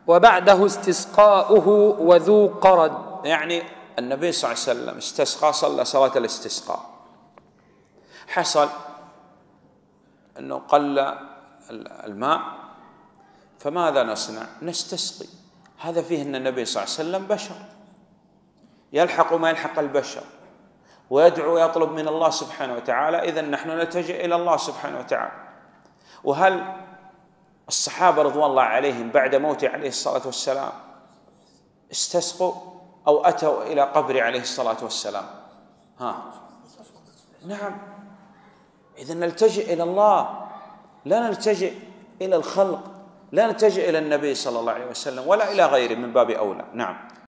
وبعده استسقاؤه وذو قرد. يعني النبي صلى الله عليه وسلم استسقى، صلى صلاة الاستسقاء، حصل أنه قل الماء، فماذا نصنع؟ نستسقي. هذا فيه أن النبي صلى الله عليه وسلم بشر، يلحق ما يلحق البشر، ويدعو ويطلب من الله سبحانه وتعالى. إذن نحن نلتجئ إلى الله سبحانه وتعالى. وهل الصحابة رضوان الله عليهم بعد موته عليه الصلاة والسلام استسقوا أو أتوا إلى قبر عليه الصلاة والسلام؟ نعم. إذن نلتجئ إلى الله، لا نلتجئ إلى الخلق، لا نلتجئ إلى النبي صلى الله عليه وسلم ولا إلى غيره من باب أولى. نعم.